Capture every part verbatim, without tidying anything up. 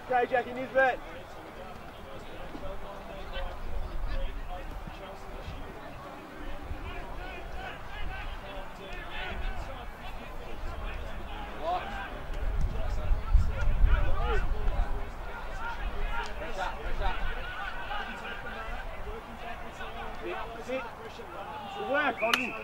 Okay, Jackie Nisbet. Good work, Ollie.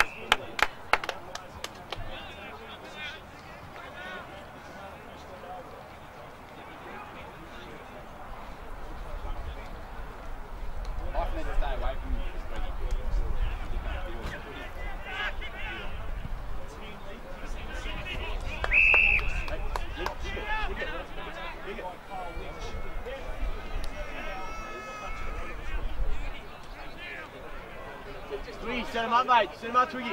Three, set him up, mate. Set him up, Twiggy.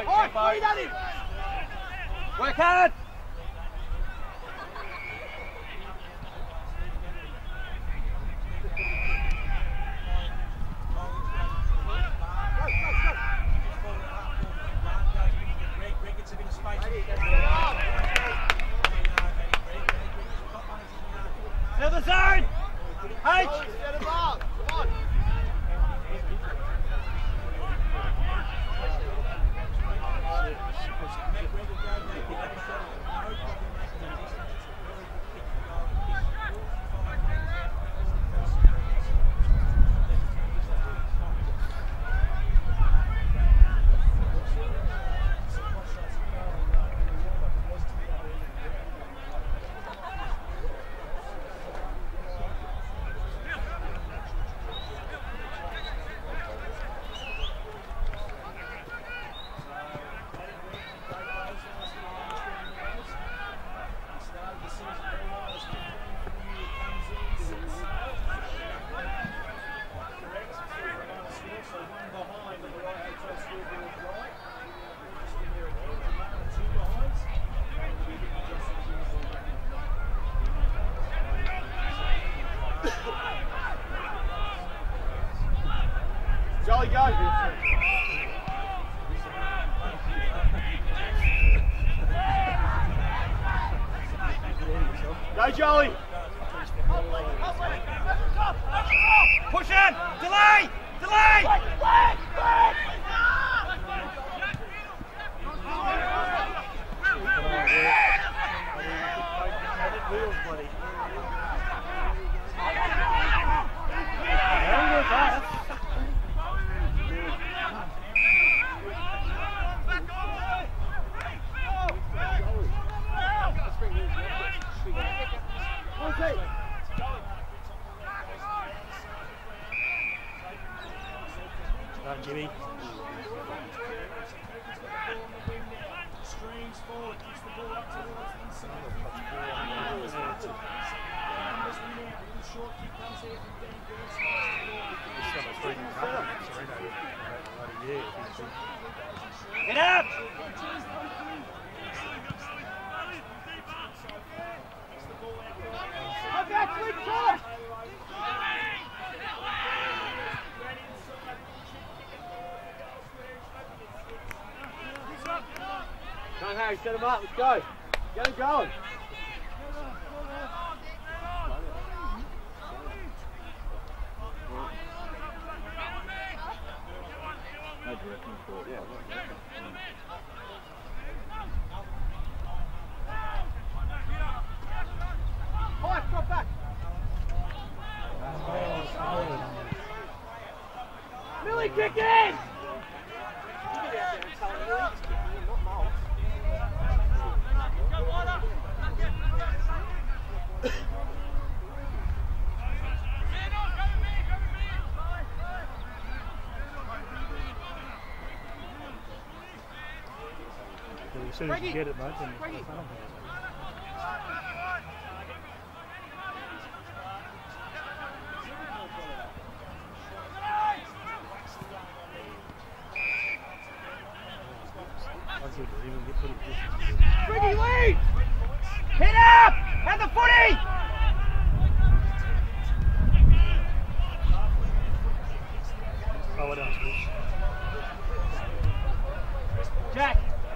Tempo, tempo. Work hard. To the zone! H! Set him up! Come on! Jolly, go! Go, Jolly! Push in! Delay! Delay! Right, Jimmy. Streams forward, gets the ball up towards the inside. Short kick comes here from Dan Gerson. He's got a three new company, Sereno, about a year. Get up! Come back, quick, come! Come on, Harry, set him up, let's go. Get him going. Yeah. Five, drop back. Millie, kick in! As soon as you get it, mate, then I don't think it's Briggy, lead! Hit up! Have the footy! Oh, well done, Chris. Jack!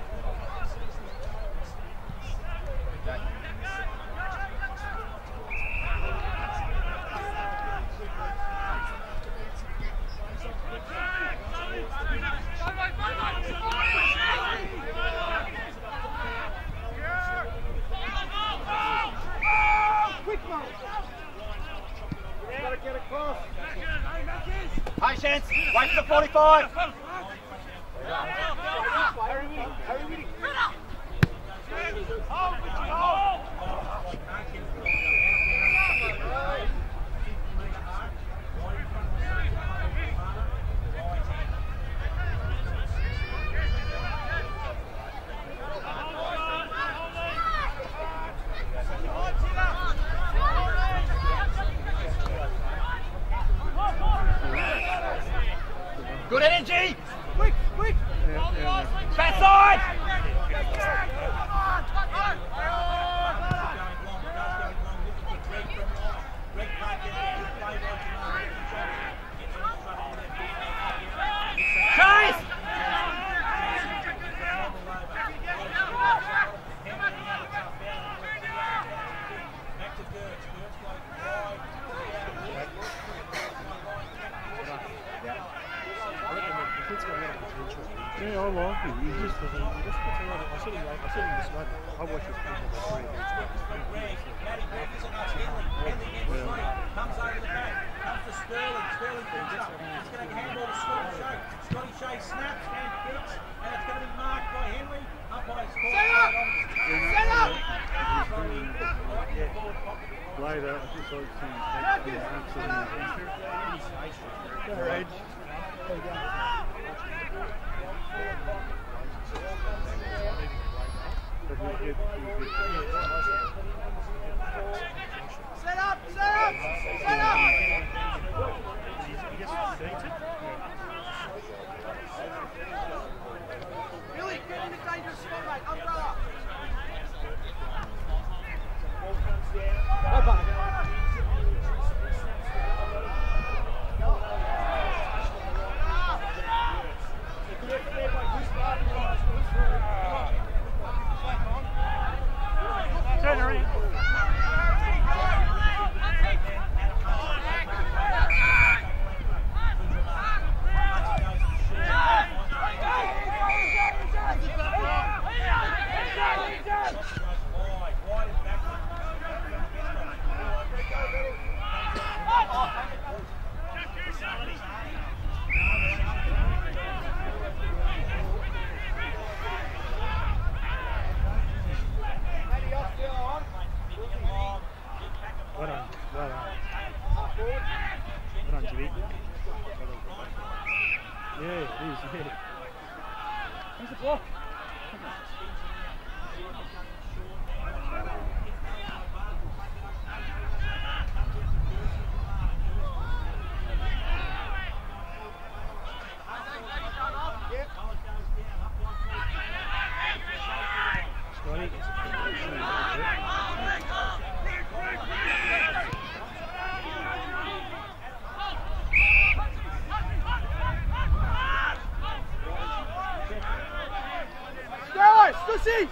Patience! Wait for the forty-five! Good energy! Yeah, I like him. He just doesn't. He just puts around. I said him. I said him this night. I watched his people for three weeks. Comes over the back, comes to Sterling, Sterling picks up, it's going to handball to Scotty Shea, Scotty Shea snaps and kicks, and it's going to be marked by Henry, up by his score. Set up! Set up! Later, I just like to see the answer in the answer. Go Edge. Set up! Set up! Set up! He gets defeated. Billy, get in a dangerous spot, mate. Umbrella. Go back. Turn around. Well done, well done. Well done, Jimmy. Yeah, it is, yeah. Where's the block? Scotty. Stussy!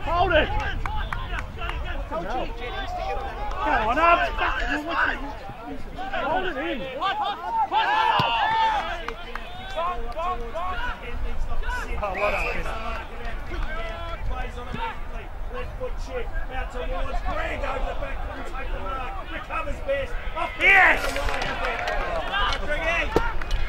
Hold it! Come on up! Hold it in! Oh, what up, plays on immediately. Left foot check. Out towards Greg over the back and take the mark. Recovers best. Off the yes! Greg!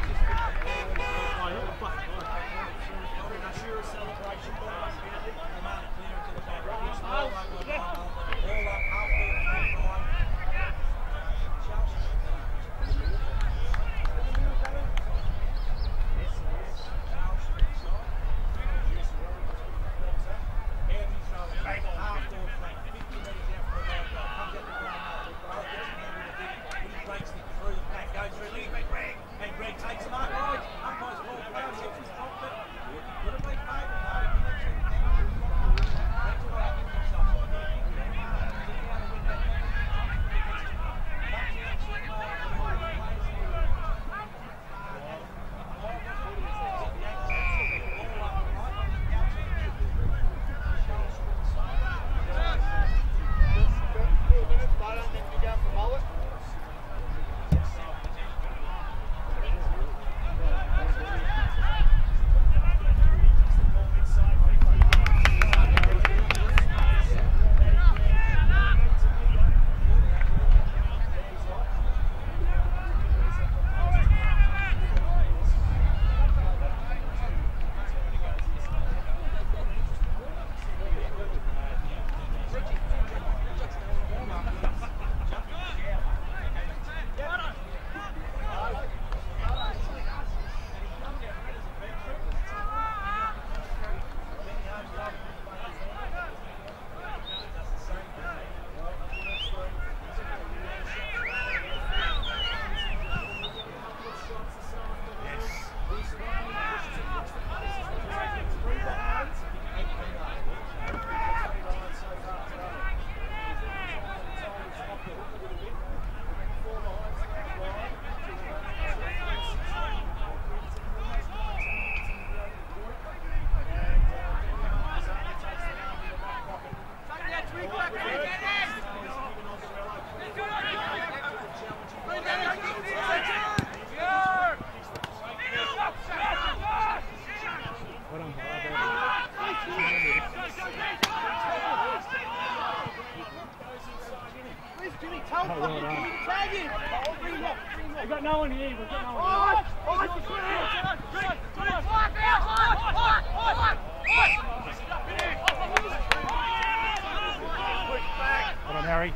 We've got no one here, we've got no one here. Hold on, Harry.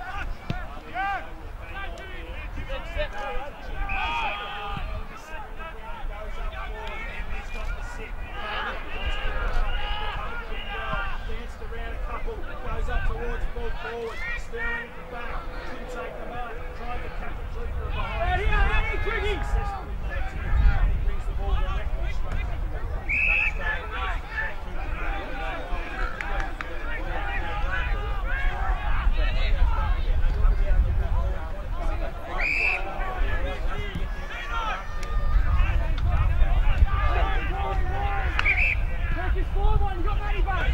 Goes up towards ball forward. Sterling back. Couldn't take the mark. Tried to cut the tree from behind. Ready, ready, Twiggy! Successfully made it. He brings the ball directly straight back to the front. Turkey scored one, you got Matty back!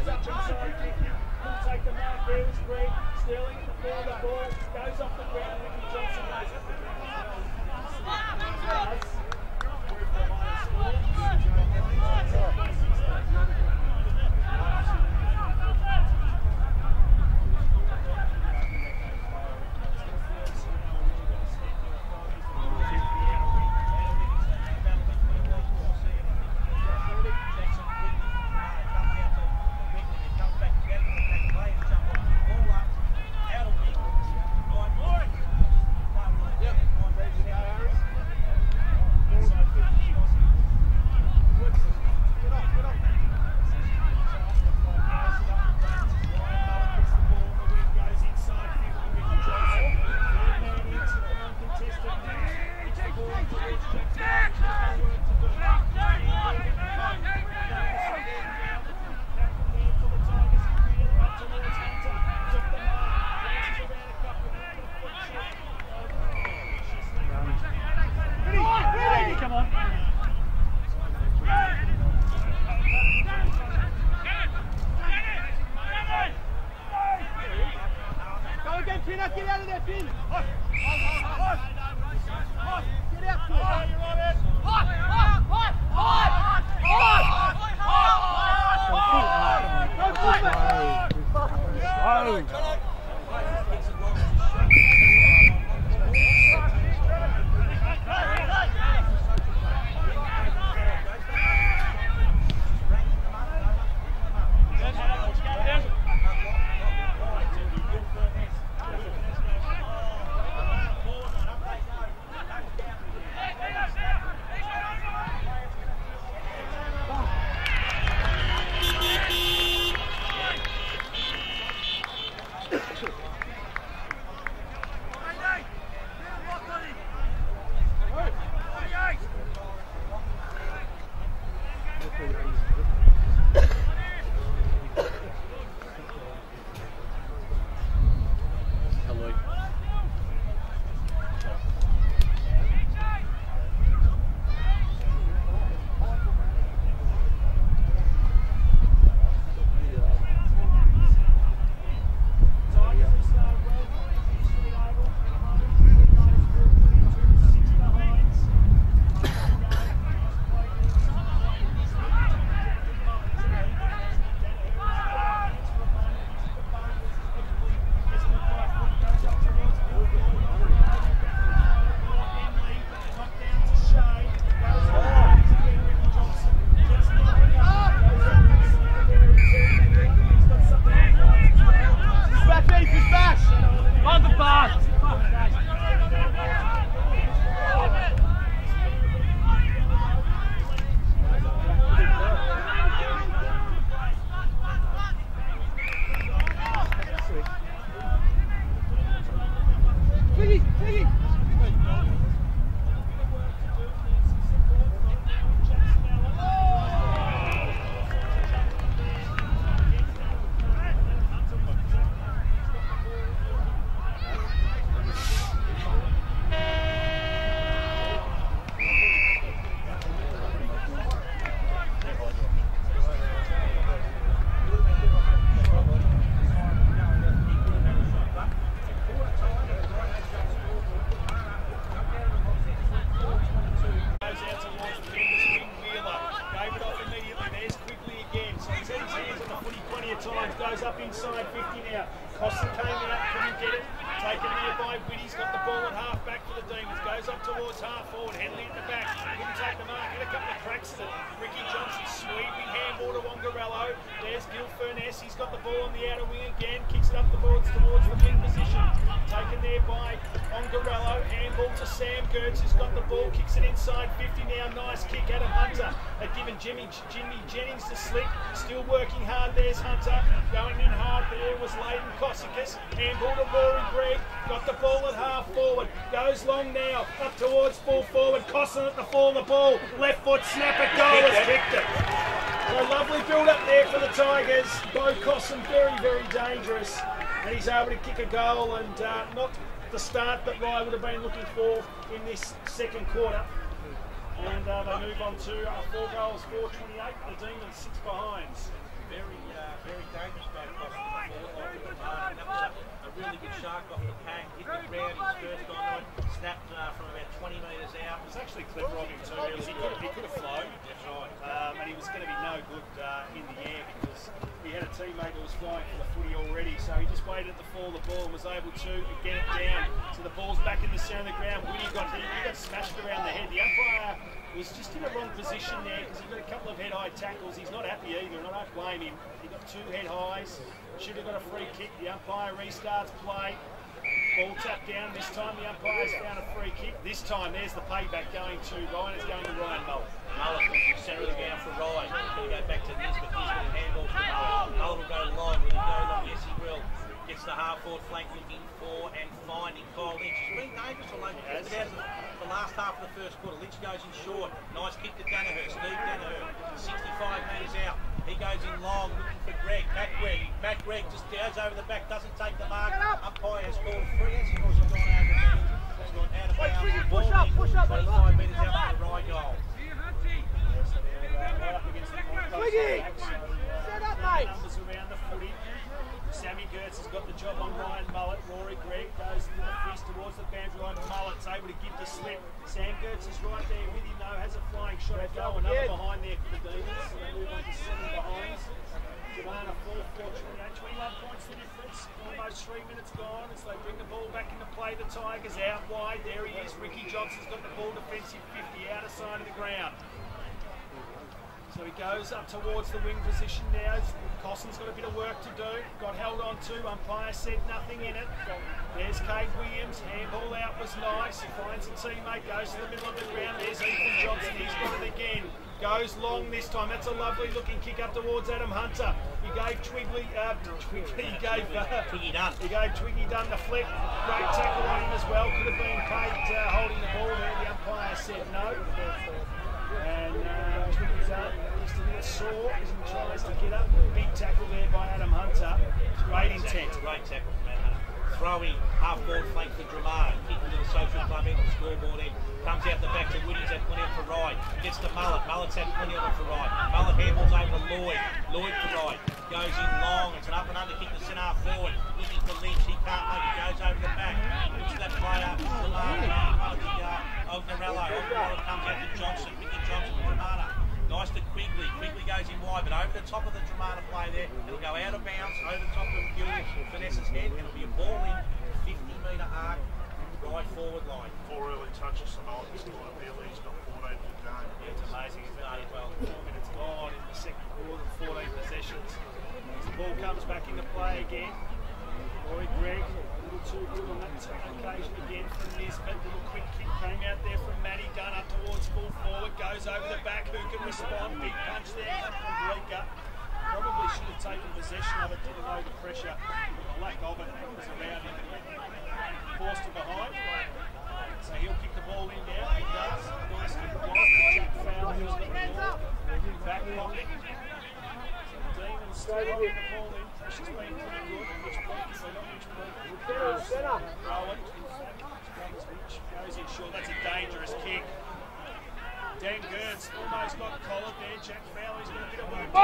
goes up inside fifty. He'll take the mark there with Greg. Sterling at the ball, the ball goes off the ground. Ricky Johnson goes up the ground. Ricky Johnson sweeping handball to Wongarello. There's Gil Furness. He's got the ball on the outer wing again. Kicks it up the boards towards the wing position. Taken there by Wongarello. Handball to Sam Gertz, who's got the ball. Kicks it inside fifty now. Nice kick. Adam Hunter had given Jimmy, Jimmy Jennings the slip. Still working hard. There's Hunter. Going in hard there was Leighton Cossicus. Handball to Rory Gregg. Got the ball at half forward. Goes long now. Up towards full forward. Cossin at the fall of the ball. Left foot snap at goal. Has kicked it. A lovely build up there for the Tigers. Bo Cossin very, very dangerous. And he's able to kick a goal and uh, not the start that Rye would have been looking for in this second quarter. And uh, they move on to uh, four goals, four twenty-eight. The Demons six behinds. Very, uh, very mark off the pack, hit the ground, his first on it, snapped uh, from about twenty metres out. It was actually clever of him too, because he could have, he could have flown. That's right. Um, and he was going to be no good uh, in the air because he had a teammate who was flying for the footy already. So he just waited at the fall of the ball and was able to get it down. So the ball's back in the centre of the ground. Winnie got, he got smashed around the head. The umpire was just in the wrong position there because he got a couple of head-high tackles. He's not happy either, and I don't blame him. He got two head highs. Should have got a free kick. The umpire restarts play. Ball tapped down. This time the umpire's found a free kick. This time there's the payback going to Ryan. It's going to Ryan Mullet. Mullet in the centre of the ground for Ryan. He's going to go back to Nisbet. Nisbet and handball to Mullet. Mullet will go long. Will he go long? Yes, he will. Gets the half-forward flank looking for and finding Kyle Lynch. He's been dangerous all over the, the last half of the first quarter. Lynch goes in short. Nice kick to Danaher. Steve Danaher. sixty-five metres out. He goes in long, looking for Greg. Matt Greg. Matt Greg just goes over the back, doesn't take the mark. Umpire has called free. As he was gone over the He's gone out of bounds. Push up, push up, twenty-five metres out for the right goal. Twiggy! Set up, mate! Numbers around the footy. Sammy Gertz has got the job on Ryan Mullet. Rory Gregg goes into the fist towards the boundary line. Mullet's able to give the slip. Sam Gertz is right there with him though, has a flying shot to go. Another behind there for the Demons. So they move on to seven behinds. Savannah four, four, twenty-eight, twenty-one points the difference. Almost three minutes gone as they bring the ball back into play. The Tigers out wide. There he is. Ricky Johnson's got the ball defensive fifty out of side of the ground. So he goes up towards the wing position now. Cosson's got a bit of work to do. Got held on to. Umpire said nothing in it. There's Cade Williams. Handball out was nice. He finds a teammate. Goes to the middle of the ground. There's Ethan Johnson. He's got it again. Goes long this time. That's a lovely looking kick up towards Adam Hunter. He gave Twiggly, uh, Twiggly, he gave uh, Twiggy Dunn. He gave Twiggy Dunn the flip. Great tackle on him as well. Could have been paid uh, holding the ball there. The umpire said no. And uh, Twiggy Dunn is a bit sore as he tries to get up. Big tackle there by Adam Hunter. Great intent. Great tackle from Adam Hunter. Throwing half-forward flank for Dramar. Kicking to the social club end, the scoreboard end. Comes out the back to Woody's had plenty of for Ryan. Gets to Mullet. Mullet's had plenty of it for Ryan. Mullet handballs over to Lloyd. Lloyd for Ryan. Goes in long. It's an up and under kick to centre half forward. Looking for Lynch. He can't make it. Goes over the back. Looks that play up. Dramar. Ognorello. Ognorello comes out to Johnson. Ricky Johnson to Dramar. Nice to Quigley. Quigley goes in wide, but over the top of the Dramar play there. It'll go out of bounds, over the top of Gillian. Vanessa's head. It'll be a ball in. fifty metre arc. Right forward line. Four early touches tonight. He's still at Billy. He's got fourteen in the game. Yeah, it's amazing, isn't it? Well, four minutes gone in the second quarter, fourteen possessions. As the ball comes back into play again. Roy Gregg, a little too good on that occasion again from Nisbet. A little quick kick came out there from Matty Dunn up towards full forward. Goes over the back. Who can respond? Big punch there from Bleeker. Probably should have taken possession of it, didn't know the pressure. The lack of it was around him. Forced it behind. So he'll kick the ball in now. He does. Nice kick block to Jack Fowler. Who's got the ball. Back pocket. So the Demons still getting the ball in. Pressure's been pretty good. Which point? So not which point. Rowan. Goes in short. That's a dangerous kick. Dan Gertz almost got collared there. Jack Fowler's got a bit of work. Oh!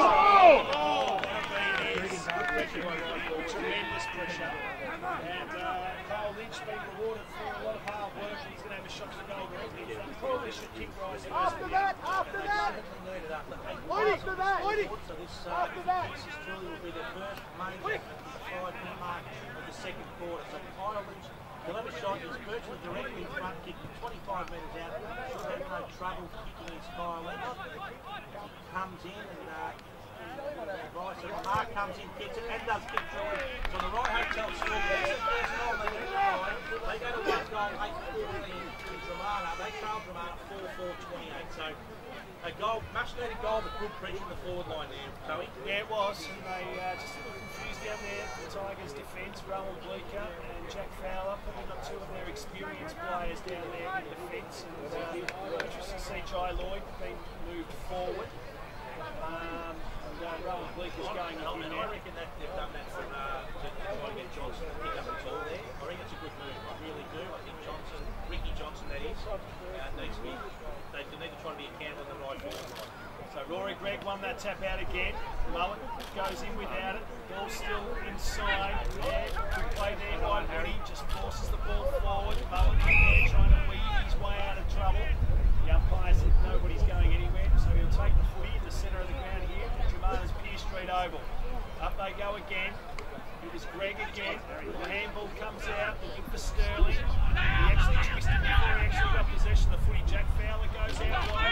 Oh! What a beat is. Tremendous pressure. And uh, Kyle Lynch being rewarded for a lot of hard work. He's going to have a shot to goal. Probably should kick rise. After that, after that! After that! So this, uh, After that! this is truly will be the first major five-minute mark of the second quarter. So Kyle Lynch will have a shot. He's virtually directly in front, kicking twenty-five metres out. Should have no trouble kicking his Kyle Lynch. Comes in and uh, right, so the mark comes in, kicks it, and does kick through. So the right hotel score, that's the first goal they get right. They go to one goal, eight fourteen in Dramana. They trail Dramana four four twenty-eight. So a goal, much needed goal, but good pressure in the forward line there, Toey. Yeah, it was. And they uh, just a little confused down there. The Tigers' defence, Rowan Bleeker and Jack Fowler, probably got two of their experienced players down there in defence. And uh, interesting to see Jai Lloyd being moved forward. Um, and uh, Rowan Bleeker's going up in And there. I reckon that they've done that for, uh, to try and get Johnson to pick up the ball there. I reckon it's a good move. I really do. I think Johnson, Ricky Johnson that is, uh, needs to be, they need to try to be accountable on the right forward line. So Rory Gregg won that tap out again. Mullet goes in without it. Ball still inside. Yeah, good play there by Doherty just forces the ball forward. Bowen in there trying to weave his way out of trouble. The umpire said nobody's going anywhere, so he'll take the footy in the centre of the ground here. Dramana's Pier Street Oval. Up they go again. It was Greg again. The handball comes out, looking for Sterling. He actually twisted before he actually got possession of the footy. Jack Fowler goes out wide.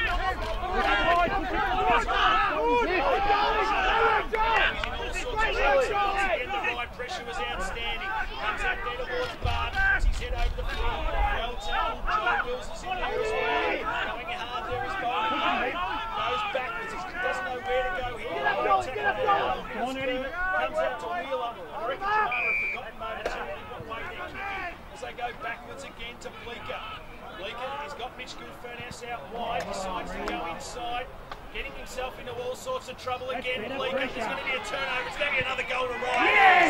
Again, the right pressure was outstanding. Comes out there towards Barton. Puts his head over the floor. Well tackled. Joe Wills is in there as well. Going hard there is Barton. Goes backwards. He doesn't know where to go here. Well tackled. Comes out to Wheeler. I reckon Jamara have forgotten momentarily what way they're kicking as they go backwards again to Bleeker. Bleeker has got Mitch Gilfurnius out wide, decides to go inside, getting himself into all sorts of trouble again. Bleeker, there's going to be a turnover, it's going to be another goal to Ryan. Yes!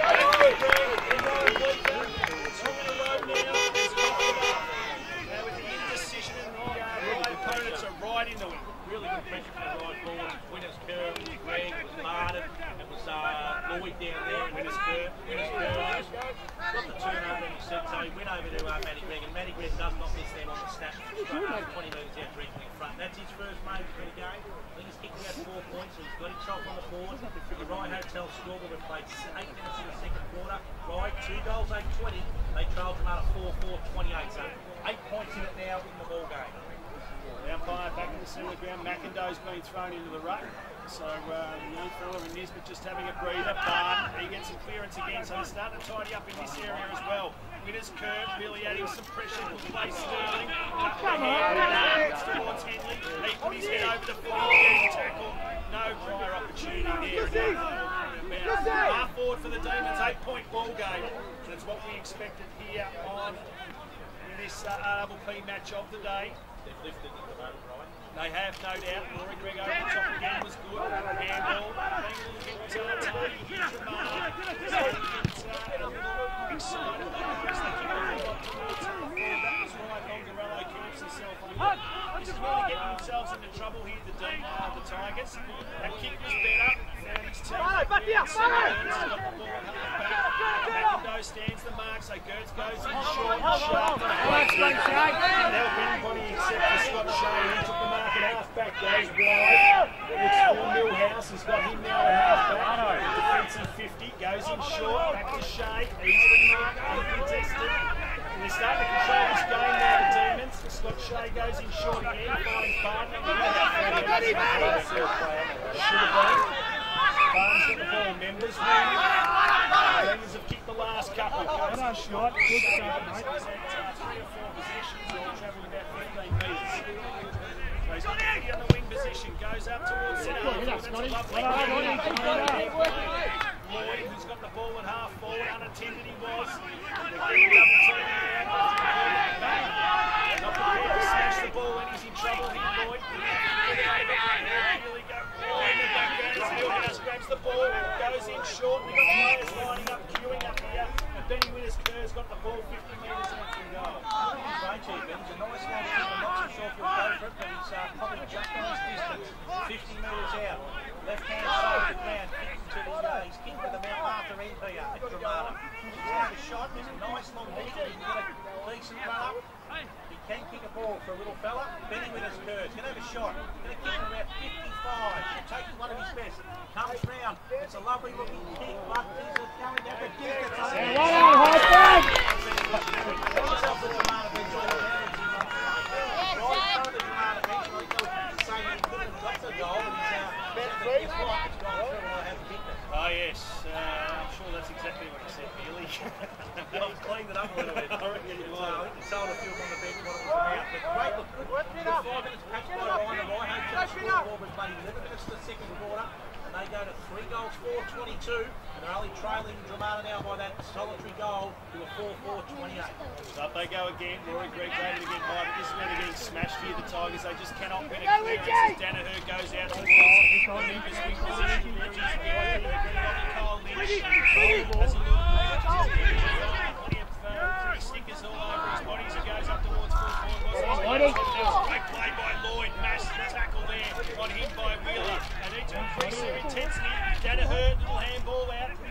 Bleeker, two in a row now, has got it up. Now with the indecision and the right opponents are right into it. Really good pressure from the right forward. Winners curve, it was Greg, it was Martin, it was uh, Lloyd down there, and Winners curve, Winners curve. Got the turnover and he said so. He went over to uh, Matty Greg, and Matty Greg does not miss them on the snap. twenty metres out, briefly in front. That's his first major for the game. I think he's kicked out four points, so he's got himself on the board. The Rye Hotel scoreboard, we've played eight minutes in the second quarter. Rye, two goals, eight twenty. They trailed them out of four four twenty-eight, so eight points in it now in the ball game. The umpire back in the centre of the ground. McIndoe's been thrown into the ruck. So uh, the young fella in Nisbet just having a breather. Barton, he gets some clearance again, so they're starting to tidy up in this area as well. Winners curve, really adding some pressure. Will play Sterling. Up the hand, towards Henley. He put his head over the footy, getting tackled. No prior opportunity there. Half forward for the Demons, eight-point ball game. That's what we expected here on this uh, R P P match of the day. They've lifted at the moment, right? They have, no doubt. Rory Greg over the top again was good. Handball, being a little bit uh, tardy here from Mark. He's a little bit uh, a little excited. He's thinking a whole lot towards the ball. That was right. Longarello keeps himself on it. This is really getting themselves into trouble here, the, D, uh, the Tigers. That kick was better. Found his team. Back here, Gertz got the ball at half back. McIndoe stands the mark, so Gertz goes in short and sharp. Can't help anybody except for Scott Shea. He took the mark at half back, goes wide. It's Phil Millhouse, he's got him now at half back. Defensive fifty, goes in short, back to Shea. Easily marked, uncontested. And they're starting to control this game now, the Demons. Scott Shea goes in short again, finding Barton. Should have been. Barnes got the ball, members. Demons have kicked the last couple. Goes in short. Good start, mate. He's had three or four possessions, all travelling about fifteen metres. So he's got the on the wing position, goes up towards centre. That's a lovely Lloyd, who's got the ball at half forward, unattended he was. They're getting double teaming around. Not prepared to smash the ball when he's in trouble here, Lloyd. Really go oh, in the background as Millhouse grabs the ball, goes in short. We've got players lining up, queuing up here. And Benny Winners-Kerr's got the ball fifty metres out from goal. Great check, Ben. He's a nice long kick. I'm not too sure if he'll go for it, but he's uh, probably just on his distance. fifty metres out. Left hand side of the ground, kicking to the uh, he's kicked with the mouth after M P R at Dramana. He's got a shot, there's a nice long kick, he can get a decent run up. He can kick a ball for a little fella. Benny Winners-Kerr, he's going to have a shot. He's going to kick from about fifty-five. He'll take one of his best. Comes round. It's a lovely looking kick, but he's going down the distance. Oh yes, uh, I'm sure that's exactly what he said, Nearly. I've cleaned it up a little bit. I reckon it's, uh, I think it's sold a few on the bench when it was about. But great, look, good. Good five minutes patched by Ryan. The right hand scoreboard was played eleven minutes to the second quarter. And they go to three goals, four twenty-two. And they're only trailing Dramana now by that solitary goal to a four four twenty-eight. Up they go again. Rory Greg's able to get high, but this is where they're getting smashed here. The Tigers, they just cannot win a clearance as Danaher goes out towards Memphis big position. Richie's again. Cole Lynch. Has a look. Plenty of uh, stickers all over his body as he goes up towards full forward. Great play by Lloyd. Massive tackle there on him by Wheeler. They need to increase their intensity. Danaher, little handball out. His teammate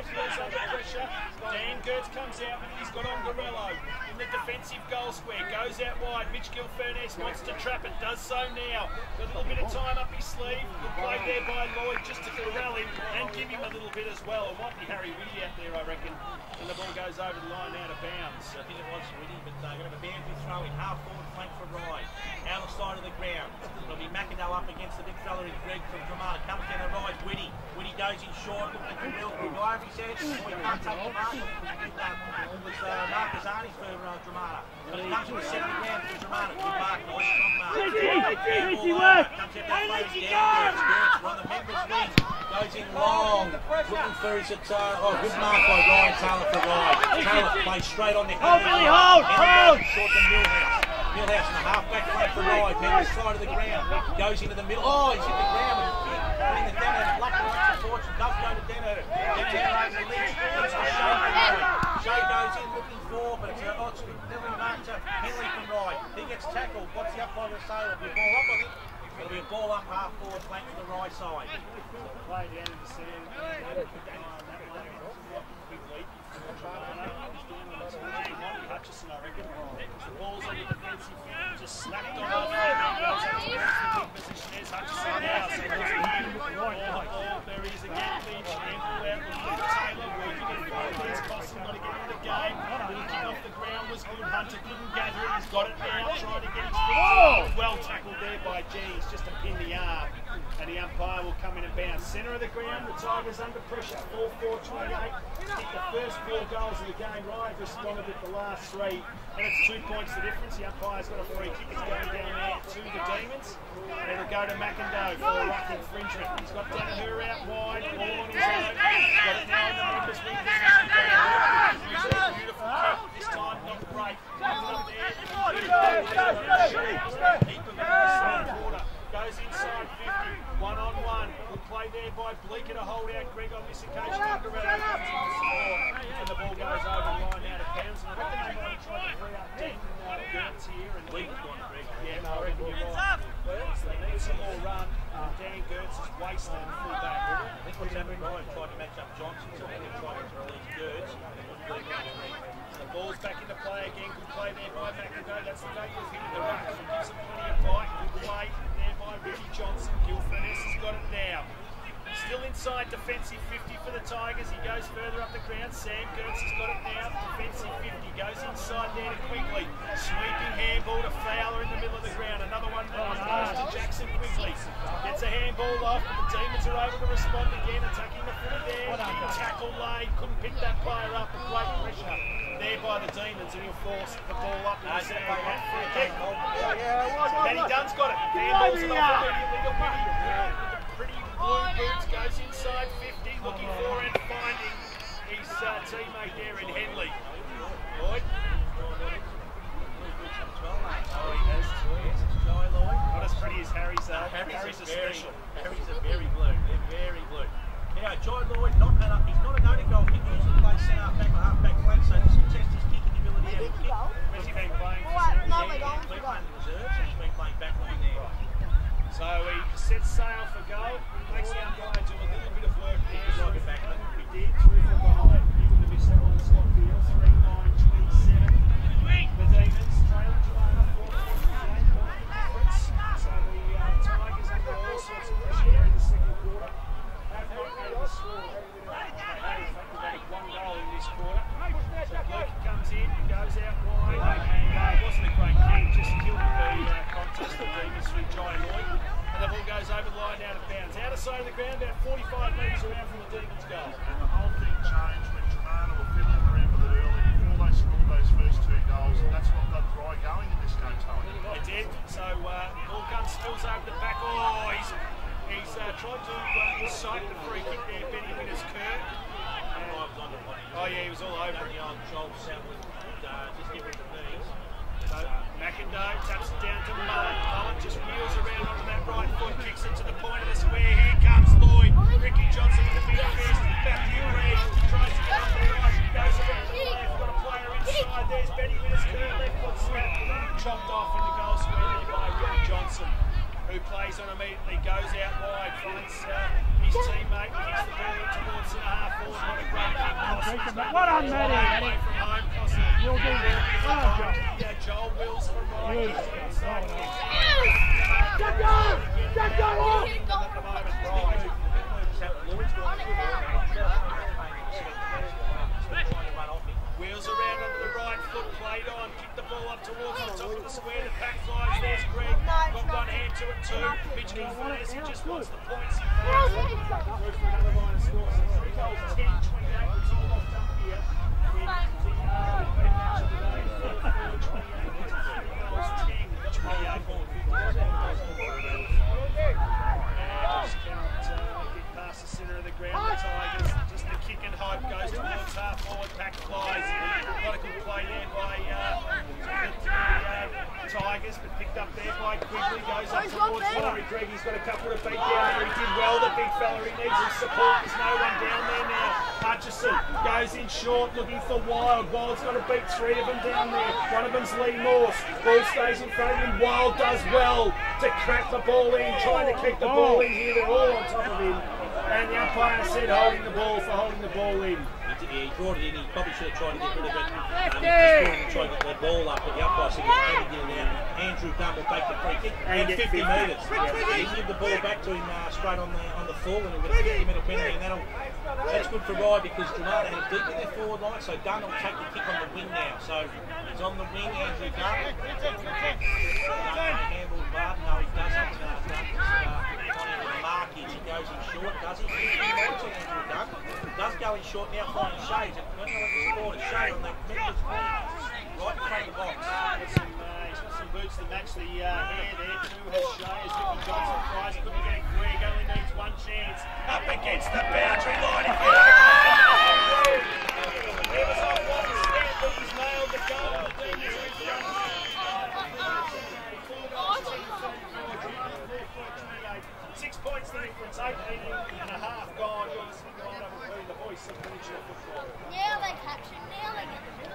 feels under pressure. Dan Gertz comes out, but he's got Ongarello in the defensive goal square. Goes out wide. Mitch Gilfurniss wants to trap it. Does so now. Got a little bit of time up his sleeve. Good play there by Lloyd just to corral him and give him a little bit as well. It might be Harry Whitty out there, I reckon. And the ball goes over the line out of bounds. I think it was Whitty, but they're going to have a boundary throw in. Half forward flank for Rye. Out the side of the ground. It'll be McIndoe up against the big fella in Greg from Dramata. Comes down the right. Whitty. Whitty goes in short. Looking for Will. Good over his head. Oh, he can't take the mark. It was uh, Marcus Arnie for uh, Dramata. But it comes to the centre of the ground for Dramata. Good mark. Nice strong mark. Easy work. Comes out that way. Down. Gertz on the member's wing. Goes in long. Looking for his uh, oh, good mark by Ryan Taylor for Ryan. Taylor plays straight on the Hold, Billy, hold, hold. Short to Millhouse. Millhouse in the half-back flank for Ryan. Member's side of the ground. Goes into the middle. Oh, he's hit the ground. Putting the Denner. Luck for fortune. Does go to Denner. Denner over the ledge. It's the Shea for Ryan. Shea goes in looking for, but it's uh, oh, it's Dylan Marcher. Henley from Ryan. He gets tackled. What's the up by the sale? It'll be a ball up, I think. It'll be a ball up half forward flank to the right side. Play down in the sand. Hutchison, I reckon. The ball's on the defensive field, just snapped on off there. Big position. There's Hutchison now. So there's a ball. There he is again. Beach. Ample out. Taylor working in front. There's Costin got to get in the game. Little kick off the ground was good. Hunter couldn't gather it. He's got it now. Trying to get his feet. Well tackled there by Jennings. Just to pin the arm. And the umpire will come in and bounce. Centre of the ground, the Tigers under pressure. four four twenty-eight. Hit the first four goals of the game. Ryan responded with the last three. And it's two points the difference. The umpire's got a free kick. It's going down there to the Demons. And it'll go to McIndoe for a ruck infringement. He's got Danaher out wide. Ball on his own. Got it now in the members' wing position. Beautiful kick. This time not great. Comes up there. Heap of it in the second quarter. Goes inside fifty, one on one. Good play there by Bleeker to hold out Greg on this occasion. Ongarello comes in to support, and the ball goes over the line out of bounds. And I reckon they might have tried to free up Dan uh, Gertz here. And Bleeker's gone to Greg. Yeah, no, I reckon you're right. So they need some more run. Uh, Dan Gertz is wasted in full back. I think what's happened, Ryan tried to match up Johnson, so they tried to release Gertz. The ball's back into play again. Good play there by McIndoe. That's the day you've hit the ruck. So gives him plenty of bite. Good play there by Ricky Johnson. Gilfurniss has got it now. Still inside defensive fifty for the Tigers. He goes further up the ground. Sam Gertz has got it now. Defensive fifty. Goes inside there to Quigley. Sweeping handball to Fowler in the middle of the ground. Another one goes to Jackson Quigley. Gets a handball off, but the Demons are able to respond again. Attacking the foot there. Tackle laid. Couldn't pick that player up. Great pressure there by the Demons, and he'll force the ball up in the second half for a kick. Danny Dunn's got it. Handballs it off immediately to Whitty. Pretty blue boots goes inside fifty, looking for and finding his uh, teammate there in Henley. Lloyd. Oh, he has too. Not as pretty as Harry's though. Harry's, Harry's a very, special. Harry's a very blue. They're very blue. Yeah, John Lloyd, not an, he's not a no goal kicker. He usually plays centre half back or half back flank, so just to test his kicking ability out of kick. Where's he been playing for? No, they don't. He's been playing reserves, he's been playing back line there. So he sets sail for goal. Makes the umpire do a little bit of work there. Like a backman. He did, three from behind. He would have missed that one slot field. three nine twenty-seven. The Demons trailing Toronto four forty-eight point difference. So the uh, Tigers under all sorts of pressure here in the second quarter. Have not made the score. They have made one goal in this quarter. So Blake comes in, goes out wide, and uh, it wasn't a great kick, just killed the uh, contest. The Demons through Jai Lloyd. And the ball goes over the line out of bounds. Outer side of the ground, about forty-five metres around from the Demons' goal. And the whole thing changed when Toronto were fiddling around with it early before they scored those first two goals, and that's what got Dry going in this game, Tony. It did. So uh, ball comes, spills over the back. Oh, he's he's uh, tried to uh, incite the free kick there, Benny Winners Kerr. Oh yeah, he was all over it. The old shoulder sounded uh, just give it the knees. So McIndoe taps it down to Mullen. Mullen just wheels around onto that right foot, kicks it to the point of the square. Here comes Lloyd. Ricky Johnson with a big fist. Back to Greg. Tries to get up the right. Goes around to the left. Got a player inside. There's Benny Winners Kerr. Left foot slap. Chopped off in the goal square there by Ricky Johnson, who plays on immediately. Goes out wide. Finds uh, his teammate. Kicks the ball in towards the half forward. What a great Well done, Matty. Away from home, Costa. Will do. Well done, Joel. Yeah, Joel Wills from right. Good. Inside. Get going! Get going! At the moment, right. Wheels around onto the right foot, played on, kick the ball up towards the top of the square, the pack flies, there's Greg, got one hand to it too, Mitchell Furness, he just wants the points, he goes for another line of score, so three goals, ten twenty-eight, it's all locked up here, in the uh, match of the day, thirty-four twenty-eight, three goals, ten twenty-eight, and just cannot uh, get past the centre of the ground, the Tigers, just the kick and hope goes towards half forward, pack flies. Not a good play there by uh, the uh, Tigers, but picked up there by Quigley. Goes up towards Laurie Gregg. He's got a couple to beat down there. He did well, the big fella. He needs his support. There's no one down there now. Hutchison goes in short, looking for Wild. Wild's got to beat three of them down there. One of them's Lee Morse. Ball stays in front of him. Wild does well to crack the ball in, trying to kick the ball in here. They're all on top of him. And the umpire said holding the ball for holding the ball in. He brought it in, he probably should have tried to get rid of it. Um, he just tried to get the ball up, but the umpire said he's only getting it out. Andrew Dunn will take the free kick at fifty metres. He can give the ball back to him uh, straight on the on the full, and we'll get a fifty minute penalty, and that'll that's good for Rye because Dramata has deep in their forward line, so Dunn will take the kick on the wing now. So he's on the wing, Andrew Dunn. Dunn handles Barton, no he doesn't. Uh, Dunn's uh, not into the markage, he goes in short, does he? He wants it, Andrew Dunn. Does go in short now, finding Shades. And when he scored a shade on the middle right in front of the box. He's got some, uh, he's got some boots to match the uh, hair there too. Has Shea, as Ricky Johnson tries, couldn't get it. Greg only needs one chance. Up against the boundary line. If you He was on one step, but he's nailed the goal. The Demons Six points the difference, eighteen and a half gone. You're listening to Lionel McLean, the voice of miniature football. Now they catch it, now they get it.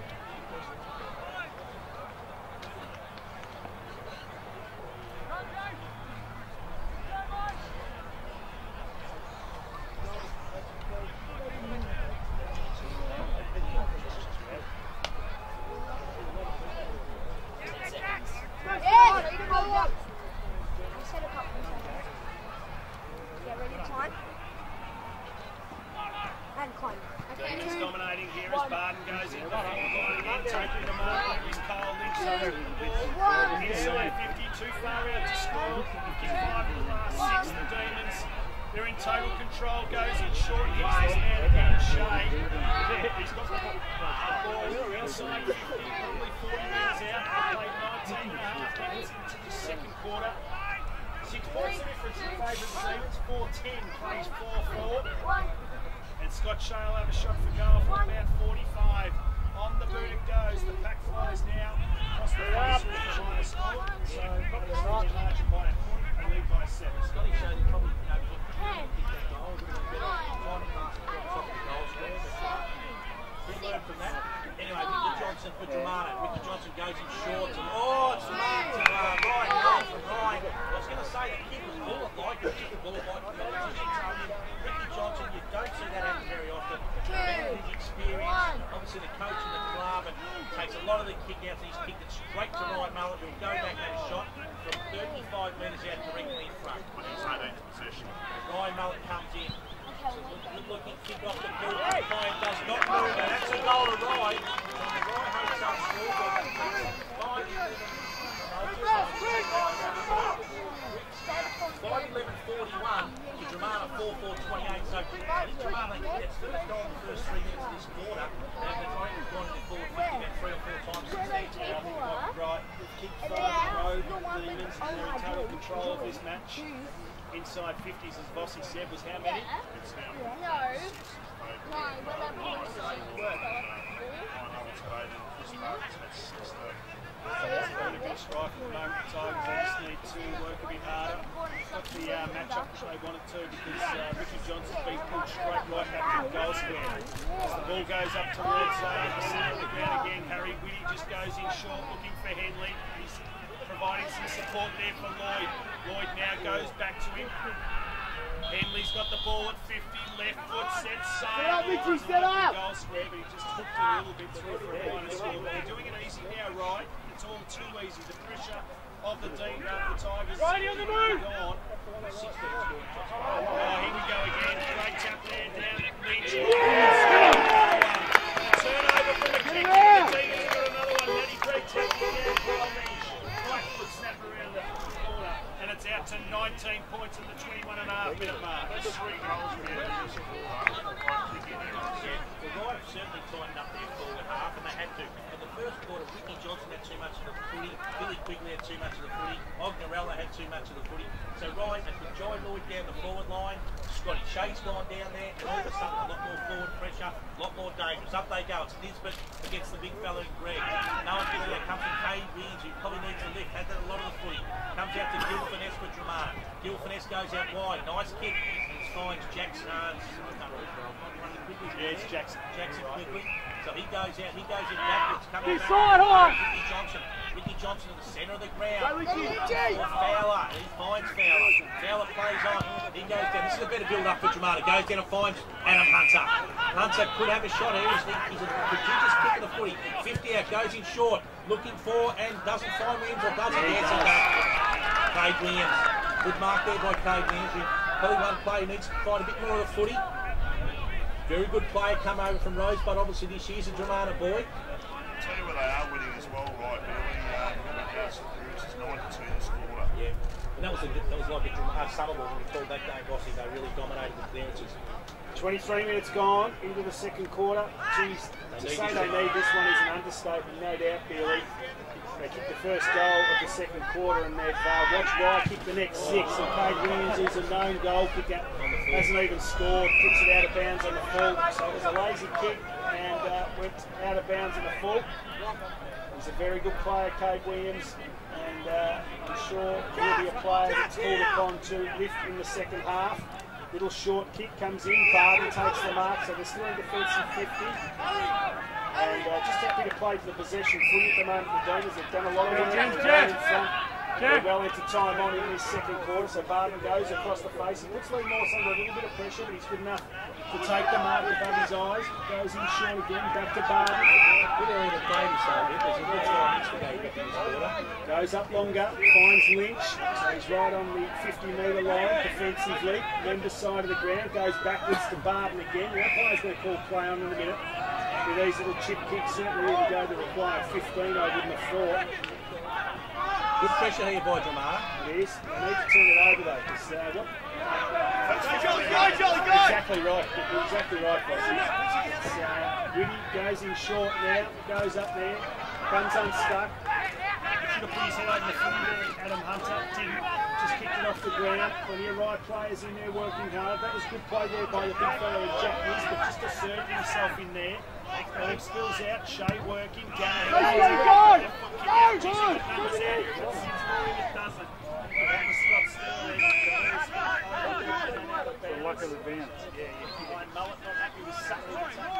Inside fifty, too far out to score. Kick five of the last six, the Demons. They're in total control, goes in short, hits this man again, Shea. He's got the ball inside fifty, probably forty minutes out. They played nineteen and a half minutes into the second quarter. Six points the difference in favour of the Demons, four ten, plays four four. And Scott Shea will have a shot for goal from about forty-five. On the boot it goes, the pack flies now. Across the face with the minor score. So probably slightly larger by a point and lead by seven. Scotty showed he probably you know, kicked that goal. It would have been a better finding pass to the top of the goal square. But he learned from that. Anyway, Ricky Johnson for Dramata. Ricky Johnson goes in shorts and oh, it's smart to uh, Ryan, goal from Ryan. I was going to say the kid was bullet like it, just a bullet like the competition. Ricky Johnson, you don't see that happen very often. His experience, obviously the coach in the club, and takes a lot of the kick outs. He's kicked it straight to Ryan Mullet, who'll go back and have a shot from thirty-five metres out directly in front. He's eighteenth possession. Ryan Mullet comes in. It's a good, good looking kick off the boot. Ryan does not move, and that's a goal to Ryan. Ryan hopes up scoreboard. five eleven forty-one to Dramata four four twenty-eight. So Dramata gets first goal in the first three minutes of this quarter, and the Tigers have gone into forward fifty about three or four times since then. Yeah, I think you might be right. They've kicked five in a row. The Demons are in total control of this match. Inside fifties, as Vossi said, was how many? It's now. No. No, but they're probably It's been a bit strife at the moment. The Tigers they just need to work a bit harder. Got the uh, match up which they wanted to because uh, Ricky Johnson's been pulled straight right back to the goal square. As the ball goes up towards uh, the centre of the ground again, Harry Whitty just goes in short looking for Henley. He's providing some support there for Lloyd. Lloyd now goes back to him. Henley's got the ball at fifty, left foot, set, sail. Set up, Richie, set up. Goal square, but he just took a little bit through for a minor score. But they're doing it easy now, right? It's all too easy. The pressure of the deep of the Tigers. Righty on the move. On. Oh, here we go again. Great tap there down at Lynch. Turnover from the kick. The Tigers have got another one. Matty great tap down for Lynch. Right foot snap around the corner. And it's out to nineteen points in the twenty-one and a half minute mark. That's three goals we had in this quarter. Yeah, the Riot certainly tightened up their forward half, and they had to. In the first quarter, Ricky Johnson had too much of the footy, Billy Quigley had too much of the footy, Ognorella had too much of the footy. So Riot had put Jai Lloyd down the forward line, Scotty Shea's gone down there, and all of a sudden a lot more forward pressure, a lot more dangerous. Up they go, it's Nisbet against the big fella in Greg. No one gets there, comes from Cade Williams, who probably needs a lift, has done a lot of the footy. Comes out to Gil Finesse for Dramar. Gil Finesse goes out wide, nice kick, and finds Jackson. Uh, Yeah, it's Jackson. Jackson Quigley. So he goes out, he goes in backwards, coming This back. side, on. Ricky Johnson. Ricky Johnson at the centre of the ground. Go, Richie. For Fowler. He finds Fowler. Fowler plays on. He goes down. This is a better build up for Dramar. Goes down and finds Adam Hunter. Hunter could have a shot here. He's, he's a prodigious kick of the footy. fifty out, goes in short. Looking for and doesn't find Williams or doesn't. Yes, he does. Cade Williams. Good mark there by Cade Williams. Probably one player needs to find a bit more of the footy. Very good player come over from Rosebud, obviously this year's a Dramana boy. I'll tell you where they are winning as well, right, Billy. Um, House Bruce is nine to two this quarter. Yeah, and that was, a, that was like a Dramana Summerville when we called that game, Rossi. They really dominated the clearances. twenty-three minutes gone into the second quarter. Geez, to say they need this one is an understatement, no doubt, Billy. They kicked the first goal of the second quarter and they've uh, watched Rye kick the next six. And Cade Williams, who's a known goal kicker, hasn't even scored, kicks it out of bounds on the full. So it was a lazy kick and uh, went out of bounds on the full. He's a very good player, Cade Williams, and uh, I'm sure he'll be a player that's called upon to lift in the second half. Little short kick comes in, Barton takes the mark, so they're still in defensive fifty. And uh, just happy to play for the possession footy at the moment. The Demons have done a lot of work in front. They're well into time on in this second quarter, so Barton goes across the face. He puts Lee Morris under a little bit of pressure, but he's good enough to take the mark above his eyes. Goes in short again, back to Barton. Good early to play this over, there's a good time to go back in this quarter. Goes up longer, finds Lynch. So he's right on the fifty metre line defensively. Member side of the ground, goes backwards to Barton again. The umpire's going to call play on in a minute. With these little chip kicks, certainly even go to require fifteen, I wouldn't have thought. Good pressure here by Dramar. It is. They need to turn it over though. Because, uh, what? Go, Jolly, go, Jolly, go! Exactly right. You're exactly right, Bossy. It's, uh, Wiggy goes in short now. Goes up there. Comes unstuck. Should have put his head over the footy there. Adam Hunter didn't. Just kicked it off the ground. Plenty of right players in there working hard. That was good play there by the big fellow Jack Nisbet, just asserting himself in there. Alex spills out, Shea working, Gannon. Go, Shea, go! Go, go! The luck of advance. Yeah, yeah. Mullet not happy with Sutton.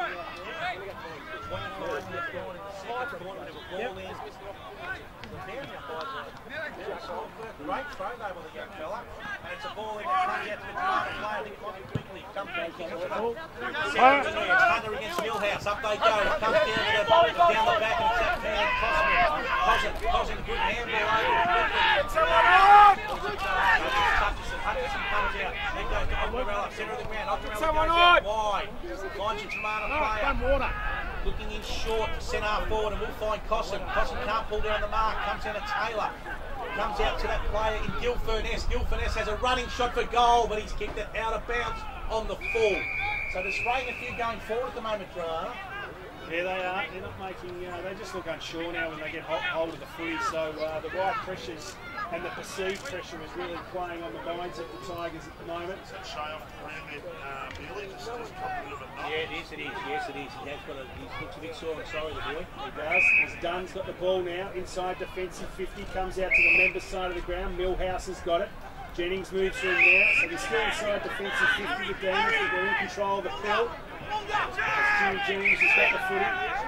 Great throw though by the young fella. And it's a ball in that comes out to the Dramana player. I think it might be quickly. Comes back into the ball. It's Hunter against Millhouse. Up they go. It comes down to the down the back and it's that man Cosman. Cosman, Cosman, good handball over. Get someone on! Hutchinson comes out. Then goes to Ognorella, centre of the ground. Ognorella goes out wide. Finds a Dramana player. Looking in short to centre forward and we'll find Cosson. Cosson can't pull down the mark. Comes down to Taylor. Comes out to that player in Gil Furness. Gil Furness has a running shot for goal, but he's kicked it out of bounds on the full. So they're spraying a few going forward at the moment, Dramana. Yeah, they are. They're not making. Uh, they just look unsure now when they get hold of the footy. So uh, the right pressures and the perceived pressure is really playing on the minds of the Tigers at the moment. Is that Shea off the ground there, uh, Billy? Just, just got a bit of a knock. Yeah, it is, it is. Yes, it is. He has got a. He looks a bit sore and sorry, the boy. He does. As Dunn's got the ball now inside defensive fifty, comes out to the member side of the ground. Millhouse has got it. Jennings moves through now, so they're still inside defensive fifty. The Demons, but they're in control of the field. As Jimmy Jennings has got the footy.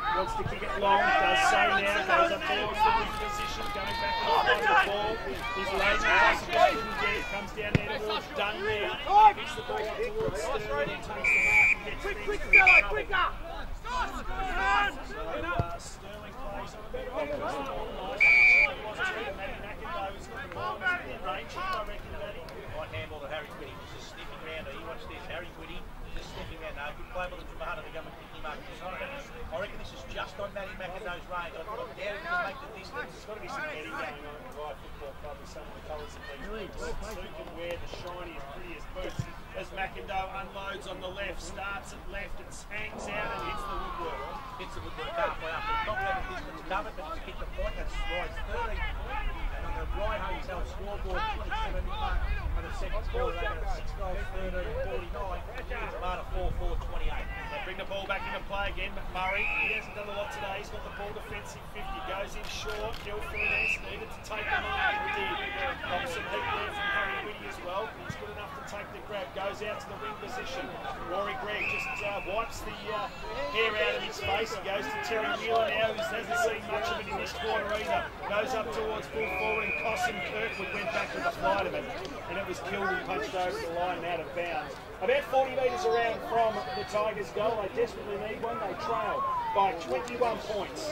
wants to kick it long, does so now, goes up towards the wing position, going back to the ball. He's lazy, possibly couldn't get it, comes down there towards Dunn now. Kicks the ball up towards Sterling, takes the mark and gets quick, quick, quicker! So uh, Sterling plays on a bit of a ball, nice. He wants to, and Matty McIndoe's got the ball in range, I reckon, Matty. Right handball to Harry Whitty, just sniffing round. He watch this, Harry Whitty just sniffing round. No, good play by the Jamada to go and pick him up. I reckon this is just on Matty McIndoe's range. I thought, yeah, he can make the distance. There's got to be some heading going on in the Rye Football Club with some of the colours of these boots. Who can wear the shiniest, prettiest boots? As McIndoe unloads on the left, starts at left, and hangs out and hits the woodwork. Hits the woodwork halfway up. It's not going to distance covered, but it's kicked the point. That's right, thirteen. And on the Rye Hotel scoreboard, twenty-seven mark for the second quarter. They got six goals, thirteen, forty-nine. Jamada four four, twenty-eight. They bring the ball back into play again. McMurray, he hasn't done a lot today. He's got the ball defensive fifty. Goes in short. Gil Furness needed to take the mark. He did. Opposite heat there from Harry Whitty as well. He's good enough to take the grab. Goes out to the wing position. Rory Gregg just uh, wipes the uh, hair out of his face. He goes to Terry Wheeler now, who hasn't seen much of it in this quarter either. Goes up towards full forward, and Cossin Kirkwood went back with the flight of it. And it was killed and punched over the line and out of bounds. About forty metres around from the Tigers' goal. They desperately need one. They trail by twenty-one points.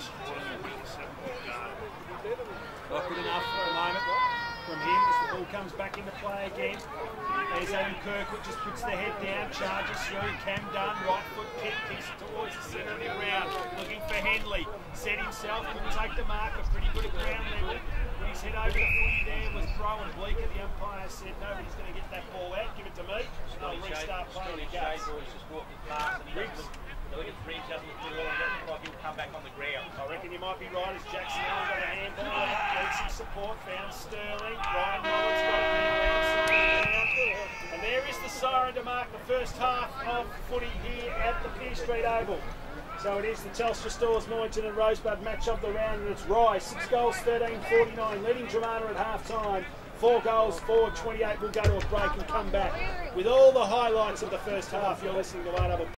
Not good enough for a moment from him as the ball comes back into play again. There's Adam Kirkwood, just puts the head down, charges through. Cam Dunn, right foot kick, kicks it towards the centre of the ground. Looking for Henley. Set himself, couldn't take the mark, but pretty good at ground level. Put his head over the footy there, was throwing bleaker. The umpire said nobody's going to get that ball out. Give it to me. I'll restart playing the guts. Just walking past and he doesn't look, look at Riggs, doesn't look good at all. He doesn't look like he'll come back on the ground. I reckon you might be right as Jackson Allen got a handball out, needs some support, found Sterling, Ryan Rollins got it now outside the ground. And there is the siren to mark the first half of footy here at the Pier Street Oval. So it is the Telstra Stores, Mornington and Rosebud match of the round, and it's Rye, six goals, thirteen forty-nine, leading Jamada at half time. Four goals, four twenty-eight. We'll go to a break and come back with all the highlights of the first half. You're listening to one of them.